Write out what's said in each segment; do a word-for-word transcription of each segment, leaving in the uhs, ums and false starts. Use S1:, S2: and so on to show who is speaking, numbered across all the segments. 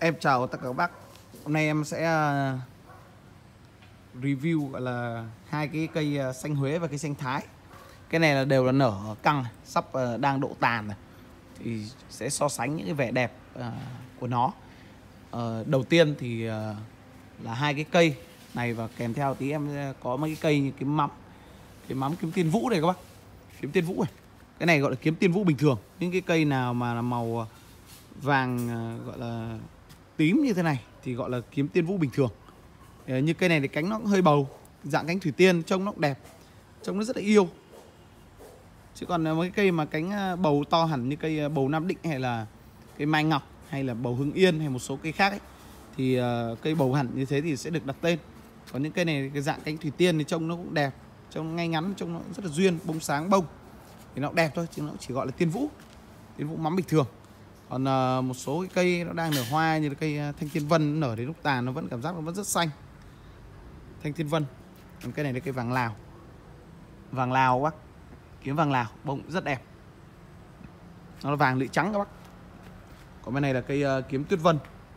S1: Em chào tất cả các bác. Hôm nay em sẽ uh, review gọi là hai cái cây uh, xanh Huế và cây xanh Thái. Cái này là đều là nở căng, sắp uh, đang độ tàn này. Thì sẽ so sánh những cái vẻ đẹp uh, của nó. Uh, đầu tiên thì uh, là hai cái cây này, và kèm theo tí em có mấy cái cây như kiếm mắm, kiếm mắm kiếm tiên vũ này các bác, kiếm tiên vũ này. Cái này gọi là kiếm tiên vũ bình thường. Những cái cây nào mà là màu vàng uh, gọi là tím như thế này thì gọi là kiếm tiên vũ bình thường. Ờ, như cây này thì cánh nó cũng hơi bầu, dạng cánh thủy tiên, trông nó cũng đẹp, trông nó rất là yêu. Chứ còn mấy cây mà cánh bầu to hẳn như cây bầu Nam Định hay là cây Mai Ngọc hay là bầu Hưng Yên hay một số cây khác ấy, thì uh, cây bầu hẳn như thế thì sẽ được đặt tên. Còn những cây này cái dạng cánh thủy tiên thì trông nó cũng đẹp, trông ngay ngắn, trông nó rất là duyên, bông sáng bông thì nó cũng đẹp thôi, chứ nó chỉ gọi là tiên vũ, tiên vũ mắm bình thường. Còn uh, một số cái cây nó đang nở hoa như là cây uh, Thanh Thiên Vân, nở đến lúc tàn nó vẫn cảm giác nó vẫn rất xanh. Thanh Thiên Vân. Còn cây này là cây vàng Lào. Vàng Lào các bác. Kiếm vàng Lào, bông rất đẹp. Nó là vàng lưỡi trắng các bác. Còn bên này là cây uh, kiếm Tuyết Vân.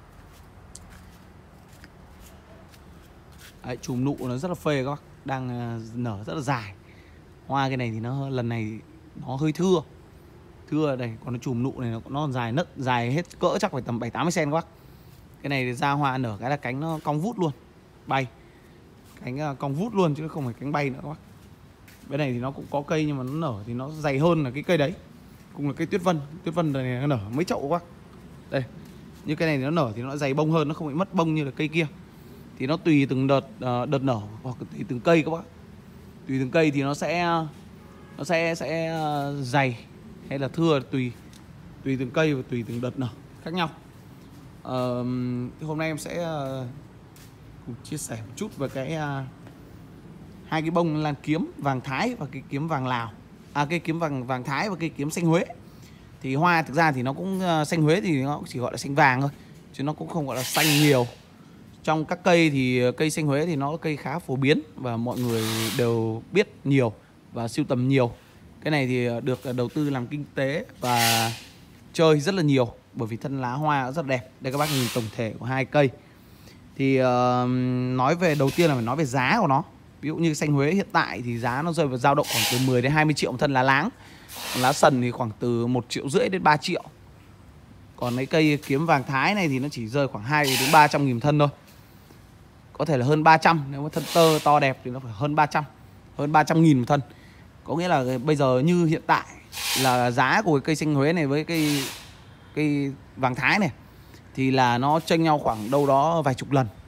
S1: Đấy, chùm nụ nó rất là phê các bác, đang uh, nở rất là dài. Hoa cái này thì nó lần này nó hơi thưa. Thưa đây, còn nó chùm nụ này nó, nó còn dài nấc, dài hết cỡ chắc phải tầm bảy tám mươi xen-ti-mét các bác. Cái này ra hoa nở cái là cánh nó cong vút luôn, bay. Cánh uh, cong vút luôn chứ không phải cánh bay nữa các bác. Bên này thì nó cũng có cây nhưng mà nó nở thì nó dày hơn là cái cây đấy. Cũng là cây Tuyết Vân. Tuyết Vân này nó nở mấy chậu các bác. Đây, như cây này thì nó nở thì nó dày bông hơn, nó không bị mất bông như là cây kia. Thì nó tùy từng đợt uh, đợt nở hoặc tùy từng cây các bác. Tùy từng cây thì nó sẽ nó sẽ sẽ uh, dày hay là thưa, tùy tùy từng cây và tùy từng đợt nở khác nhau. Uh, hôm nay em sẽ uh, chia sẻ một chút về cái uh, hai cái bông lan kiếm vàng Thái và cái kiếm vàng Lào, à cây kiếm vàng vàng Thái và cây kiếm xanh Huế. Thì hoa thực ra thì nó cũng uh, xanh Huế thì nó cũng chỉ gọi là xanh vàng thôi, chứ nó cũng không gọi là xanh nhiều. Trong các cây thì cây xanh Huế thì nó là cây khá phổ biến và mọi người đều biết nhiều và sưu tầm nhiều. Cái này thì được đầu tư làm kinh tế và chơi rất là nhiều, bởi vì thân lá hoa rất đẹp. Đây các bác nhìn tổng thể của hai cây. Thì uh, nói về đầu tiên là phải nói về giá của nó. Ví dụ như xanh Huế hiện tại thì giá nó rơi vào dao động khoảng từ mười đến hai mươi triệu một thân lá láng. Lá sần thì khoảng từ một triệu rưỡi đến ba triệu. Còn mấy cây kiếm vàng Thái này thì nó chỉ rơi khoảng hai đến ba trăm nghìn thân thôi. Có thể là hơn ba trăm, nếu mà thân tơ to đẹp thì nó phải hơn ba trăm, hơn ba trăm nghìn một thân. Có nghĩa là bây giờ như hiện tại là giá của cái cây xanh Huế này với cây cây vàng Thái này thì là nó chênh nhau khoảng đâu đó vài chục lần.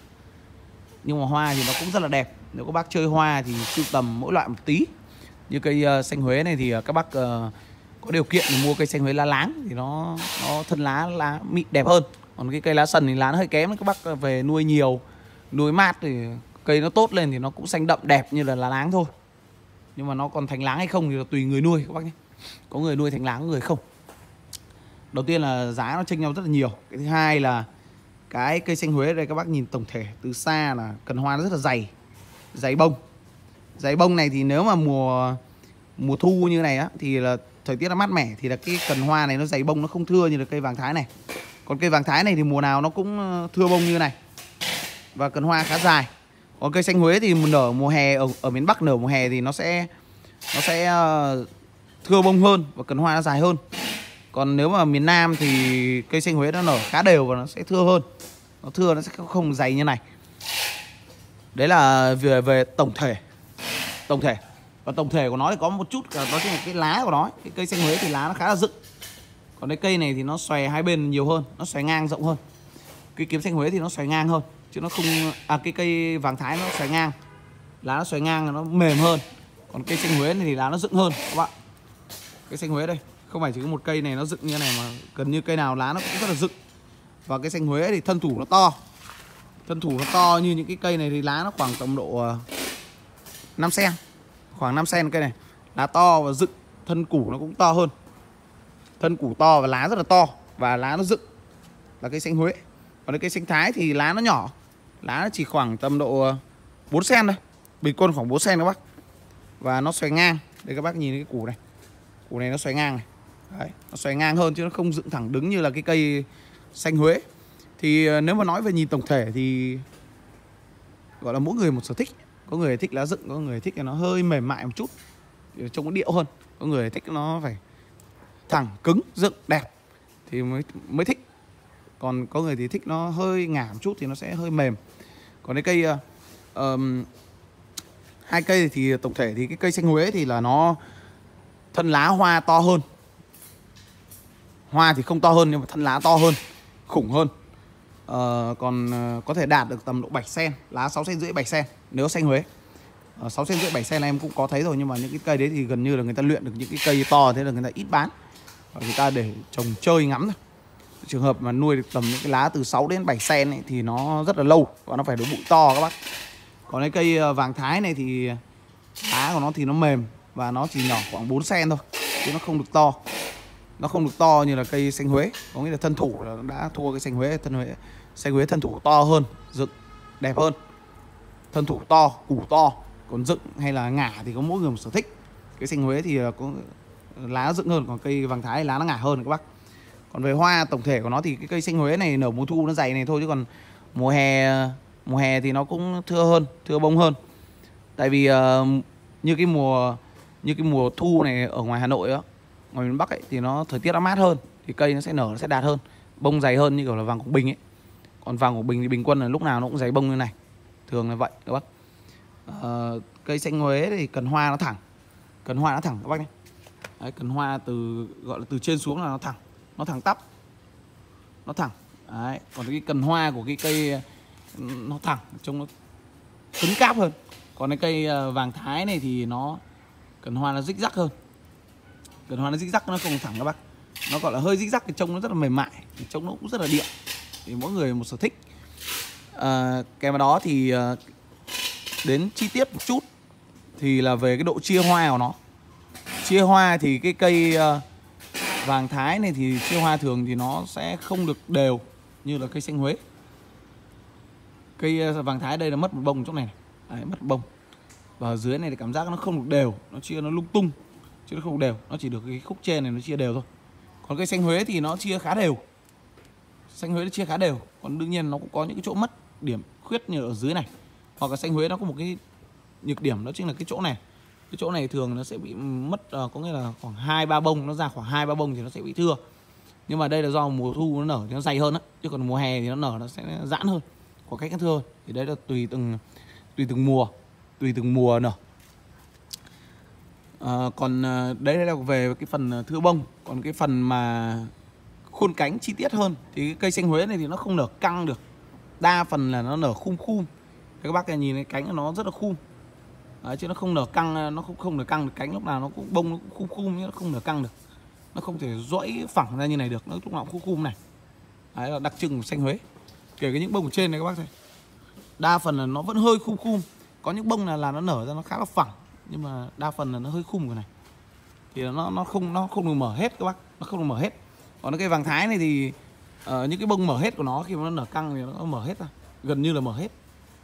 S1: Nhưng mà hoa thì nó cũng rất là đẹp. Nếu các bác chơi hoa thì sưu tầm mỗi loại một tí. Như cây uh, xanh Huế này thì uh, các bác uh, có điều kiện thì mua cây xanh Huế lá láng thì nó nó thân lá lá mịn đẹp hơn. Còn cái cây lá sần thì lá nó hơi kém, các bác về nuôi nhiều, nuôi mát thì cây nó tốt lên thì nó cũng xanh đậm đẹp như là lá láng thôi. Nhưng mà nó còn thành láng hay không thì là tùy người nuôi các bác nhé. Có người nuôi thành láng, có người không. Đầu tiên là giá nó chênh nhau rất là nhiều. Cái thứ hai là cái cây xanh Huế đây các bác nhìn tổng thể từ xa là cần hoa nó rất là dày, dày bông. Dày bông này thì nếu mà mùa mùa thu như này á thì là thời tiết nó mát mẻ thì là cái cần hoa này nó dày bông, nó không thưa như là cây vàng Thái này. Còn cây vàng Thái này thì mùa nào nó cũng thưa bông như này và cần hoa khá dài. Còn cây xanh Huế thì nở mùa hè ở, ở miền Bắc nở mùa hè thì nó sẽ nó sẽ uh, thưa bông hơn và cần hoa nó dài hơn. Còn nếu mà miền Nam thì cây xanh Huế nó nở khá đều và nó sẽ thưa hơn. Nó thưa nó sẽ không dày như này. Đấy là về về tổng thể. Tổng thể. Và tổng thể của nó thì có một chút, đó chính là cái lá của nó. Cái cây xanh Huế thì lá nó khá là dựng. Còn cái cây này thì nó xòe hai bên nhiều hơn, nó xòe ngang rộng hơn. Cái kiếm xanh Huế thì nó xòe ngang hơn, chứ nó không, à cái cây vàng Thái nó xòe ngang, lá nó xòe ngang nó mềm hơn. Còn cây xanh Huế này thì lá nó dựng hơn các bạn. Cây xanh Huế đây không phải chỉ có một cây này nó dựng như này mà gần như cây nào lá nó cũng rất là dựng. Và cây xanh Huế thì thân thủ nó to, thân thủ nó to như những cái cây này thì lá nó khoảng tầm độ năm xen, khoảng năm xen cây này, lá to và dựng, thân củ nó cũng to hơn, thân củ to và lá rất là to và lá nó dựng là cây xanh Huế. Còn cây xanh Thái thì lá nó nhỏ, lá nó chỉ khoảng tầm độ bốn xen thôi, bình quân khoảng bốn xen các bác. Và nó xoay ngang, đây các bác nhìn cái củ này, củ này nó xoay ngang này. Đấy, nó xoay ngang hơn chứ nó không dựng thẳng đứng như là cái cây xanh Huế. Thì nếu mà nói về nhìn tổng thể thì gọi là mỗi người một sở thích. Có người thích lá dựng, có người thích nó hơi mềm mại một chút, trông nó điệu hơn. Có người thích nó phải thẳng, cứng, dựng, đẹp thì mới mới thích. Còn có người thì thích nó hơi ngả một chút thì nó sẽ hơi mềm. Còn cái cây uh, um, hai cây thì tổng thể thì cái cây xanh Huế thì là nó thân lá hoa to hơn. Hoa thì không to hơn nhưng mà thân lá to hơn, khủng hơn. uh, Còn uh, có thể đạt được tầm độ bảy xen, lá sáu xen rưỡi bảy xen nếu xanh Huế. uh, sáu xen rưỡi bảy xen là em cũng có thấy rồi, nhưng mà những cái cây đấy thì gần như là người ta luyện được những cái cây to, thế là người ta ít bán, người ta để trồng chơi ngắm thôi. Trường hợp mà nuôi được tầm những cái lá từ sáu đến bảy xen ấy, thì nó rất là lâu và nó phải được bụi to các bác. Còn cái cây vàng Thái này thì lá của nó thì nó mềm và nó chỉ nhỏ khoảng bốn xen thôi, chứ nó không được to. Nó không được to như là cây xanh Huế. Có nghĩa là thân thủ là đã thua cái xanh Huế. Thân Huế, xanh Huế thân thủ to hơn, dựng đẹp hơn, thân thủ to, củ to. Còn dựng hay là ngả thì có mỗi người một sở thích. Cái xanh Huế thì có lá dựng hơn, còn cây vàng Thái lá nó ngả hơn các bác. Còn về hoa tổng thể của nó thì cái cây xanh Huế này nở mùa thu nó dày này thôi, chứ còn mùa hè mùa hè thì nó cũng thưa hơn, thưa bông hơn. Tại vì uh, như cái mùa như cái mùa thu này ở ngoài Hà Nội á, ngoài miền Bắc ấy, thì nó thời tiết nó mát hơn thì cây nó sẽ nở, nó sẽ đạt hơn, bông dày hơn như kiểu là vàng Quảng Bình ấy. Còn vàng Quảng Bình thì bình quân là lúc nào nó cũng dày bông như này, thường là vậy các bác. Uh, cây xanh Huế thì cần hoa nó thẳng, cần hoa nó thẳng các bác nhé. Đấy, cần hoa từ gọi là từ trên xuống là nó thẳng, nó thẳng tắp, nó thẳng. Đấy, còn cái cần hoa của cái cây nó thẳng, trông nó cứng cáp hơn. Còn cái cây vàng Thái này thì nó cần hoa nó rích rắc hơn, cần hoa nó rích rắc, nó không thẳng các bác, nó gọi là hơi rích rắc thì trông nó rất là mềm mại, thì trông nó cũng rất là điệu. Thì mỗi người một sở thích. À, kèm vào đó thì đến chi tiết một chút thì là về cái độ chia hoa của nó. Chia hoa thì cái cây vàng Thái này thì chia hoa thường thì nó sẽ không được đều như là cây xanh Huế. Cây vàng Thái đây là mất một bông chỗ này, này. Đấy, mất một bông. Và ở dưới này thì cảm giác nó không được đều, nó chia nó lung tung, chứ nó không đều, nó chỉ được cái khúc trên này nó chia đều thôi. Còn cây xanh Huế thì nó chia khá đều, xanh Huế nó chia khá đều. Còn đương nhiên nó cũng có những cái chỗ mất điểm khuyết như ở dưới này. Hoặc là xanh Huế nó có một cái nhược điểm, đó chính là cái chỗ này. Cái chỗ này thường nó sẽ bị mất, uh, có nghĩa là khoảng hai ba bông, nó ra khoảng hai ba bông thì nó sẽ bị thưa. Nhưng mà đây là do mùa thu nó nở thì nó dày hơn á, chứ còn mùa hè thì nó nở nó sẽ giãn hơn, có cách nó thưa hơn. Thì đấy là tùy từng tùy từng mùa, tùy từng mùa nở. À, còn đấy là về cái phần thưa bông. Còn cái phần mà khuôn cánh chi tiết hơn thì cái cây xanh Huế này thì nó không nở căng được, đa phần là nó nở khum khum. Các bác này nhìn cái cánh của nó rất là khum. Đấy, chứ nó không nở căng, nó không không nở căng được, cánh lúc nào nó cũng bông nó cũng khum khum, nhưng nó không nở căng được, nó không thể duỗi phẳng ra như này được, nó lúc nào cũng khum khum này. Đấy là đặc trưng của xanh Huế. Kể cả những bông ở trên này các bác thấy, đa phần là nó vẫn hơi khum khum. Có những bông là là nó nở ra nó khá là phẳng, nhưng mà đa phần là nó hơi khum cái này. Thì nó nó không nó không được mở hết các bác, nó không được mở hết. Còn cái vàng Thái này thì uh, những cái bông mở hết của nó khi mà nó nở căng thì nó mở hết ra, gần như là mở hết,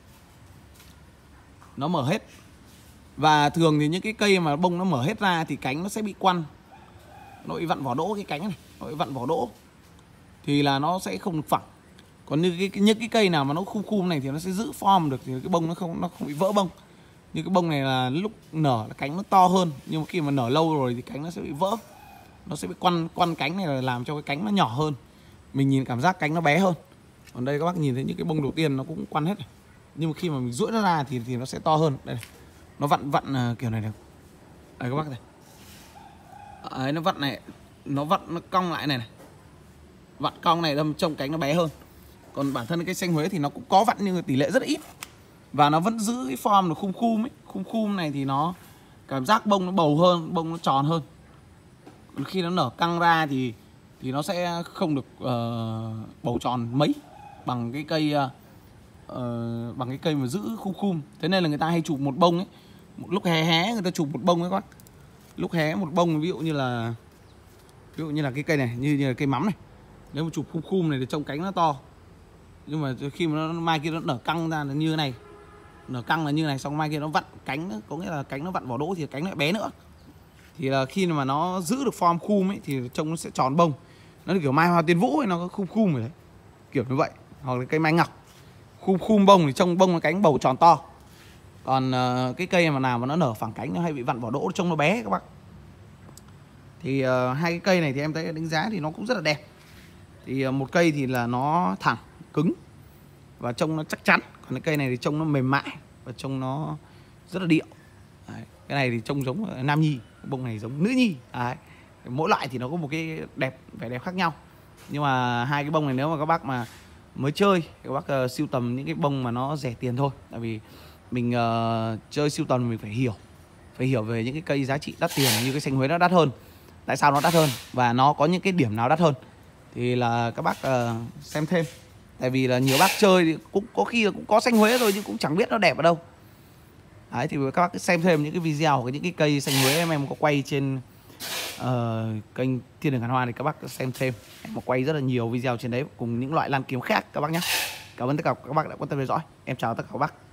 S1: nó mở hết. Và thường thì những cái cây mà bông nó mở hết ra thì cánh nó sẽ bị quăn, nó bị vặn vỏ đỗ, cái cánh này nó bị vặn vỏ đỗ thì là nó sẽ không được phẳng. Còn như cái, những cái cây nào mà nó khum khum này thì nó sẽ giữ form được, thì cái bông nó không nó không bị vỡ bông. Như cái bông này là lúc nở là cánh nó to hơn, nhưng mà khi mà nở lâu rồi thì cánh nó sẽ bị vỡ, nó sẽ bị quăn quăn cánh này, là làm cho cái cánh nó nhỏ hơn, mình nhìn cảm giác cánh nó bé hơn. Còn đây các bác nhìn thấy những cái bông đầu tiên nó cũng quăn hết này, nhưng mà khi mà mình duỗi nó ra thì thì nó sẽ to hơn. Đây này. Nó vặn vặn kiểu này này, đây các bác này, đấy, nó vặn này, nó vặn nó cong lại này này, vặn cong này đâm trông cánh nó bé hơn. Còn bản thân cái xanh Huế thì nó cũng có vặn nhưng mà tỷ lệ rất ít, và nó vẫn giữ cái form nó khum khum ấy. Khum khum này thì nó cảm giác bông nó bầu hơn, bông nó tròn hơn. Còn khi nó nở căng ra thì thì nó sẽ không được uh, bầu tròn mấy bằng cái cây uh, bằng cái cây mà giữ khum khum. Thế nên là người ta hay chụp một bông ấy, một lúc hé hé người ta chụp một bông ấy các bác. Lúc hé một bông, ví dụ như là ví dụ như là cái cây này, như, như là cây mắm này, nếu mà chụp khum khum này thì trông cánh nó to, nhưng mà khi mà nó mai kia nó nở căng ra là như thế này, nở căng là như này, xong mai kia nó vặn cánh nữa, có nghĩa là cánh nó vặn vỏ đỗ thì cánh lại bé nữa. Thì là khi mà nó giữ được form khum ấy thì trông nó sẽ tròn bông, nó kiểu mai hoa tiên vũ ấy, nó có khum khum rồi đấy, kiểu như vậy. hoặc là cây mai ngọc. Khum khum bông thì trông bông nó cánh bầu tròn to. Còn uh, cái cây mà nào mà nó nở phẳng cánh nó hay bị vặn vỏ đỗ, trông nó bé các bác. Thì uh, hai cái cây này thì em thấy đánh giá thì nó cũng rất là đẹp. Thì uh, một cây thì là nó thẳng, cứng và trông nó chắc chắn. Còn cái cây này thì trông nó mềm mại và trông nó rất là điệu. Đấy. Cái này thì trông giống nam nhi, bông này giống nữ nhi. Đấy. Mỗi loại thì nó có một cái đẹp, vẻ đẹp khác nhau. Nhưng mà hai cái bông này nếu mà các bác mà mới chơi, các bác uh, sưu tầm những cái bông mà nó rẻ tiền thôi. Tại vì mình uh, chơi sưu tầm mình phải hiểu, phải hiểu về những cái cây giá trị đắt tiền như cái xanh Huế nó đắt hơn. Tại sao nó đắt hơn và nó có những cái điểm nào đắt hơn thì là các bác uh, xem thêm. Tại vì là nhiều bác chơi thì cũng có khi là cũng có xanh Huế rồi nhưng cũng chẳng biết nó đẹp ở đâu. Đấy thì các bác cứ xem thêm những cái video của những cái cây xanh Huế em em có quay trên uh, kênh Thiên Đường Ngàn Hoa thì các bác xem thêm. Em có quay rất là nhiều video trên đấy cùng những loại lan kiếm khác các bác nhé. Cảm ơn tất cả các bác đã quan tâm theo dõi. Em chào tất cả các bác.